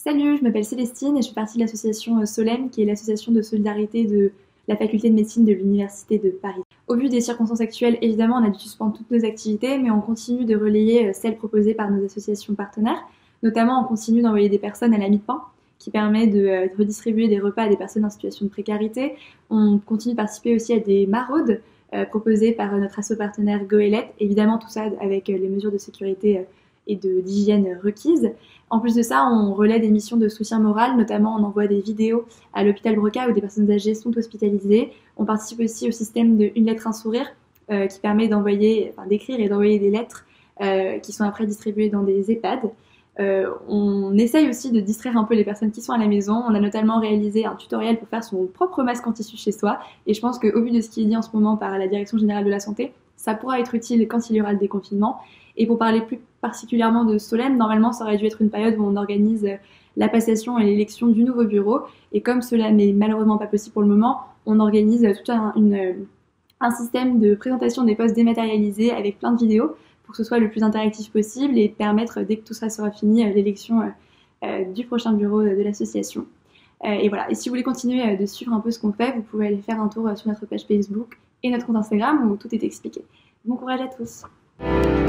Salut, je m'appelle Célestine et je fais partie de l'association Solem, qui est l'association de solidarité de la faculté de médecine de l'Université de Paris. Au vu des circonstances actuelles, évidemment, on a dû suspendre toutes nos activités, mais on continue de relayer celles proposées par nos associations partenaires. Notamment, on continue d'envoyer des personnes à la mi-pain, qui permet de redistribuer des repas à des personnes en situation de précarité. On continue de participer aussi à des maraudes proposées par notre asso partenaire Goélette. Évidemment, tout ça avec les mesures de sécurité et d'hygiène requises. En plus de ça, on relaie des missions de soutien moral, notamment on envoie des vidéos à l'hôpital Broca où des personnes âgées sont hospitalisées. On participe aussi au système de Une lettre, un sourire qui permet d'écrire et d'envoyer des lettres qui sont après distribuées dans des EHPAD. On essaye aussi de distraire un peu les personnes qui sont à la maison. On a notamment réalisé un tutoriel pour faire son propre masque en tissu chez soi. Et je pense qu'au vu de ce qui est dit en ce moment par la Direction générale de la santé, ça pourra être utile quand il y aura le déconfinement. Et pour parler plus particulièrement de Solem, normalement ça aurait dû être une période où on organise la passation et l'élection du nouveau bureau. Et comme cela n'est malheureusement pas possible pour le moment, on organise tout un système de présentation des postes dématérialisés avec plein de vidéos pour que ce soit le plus interactif possible et permettre, dès que tout ça sera fini, l'élection du prochain bureau de l'association. Et voilà. Et si vous voulez continuer de suivre un peu ce qu'on fait, vous pouvez aller faire un tour sur notre page Facebook et notre compte Instagram où tout est expliqué. Bon courage à tous!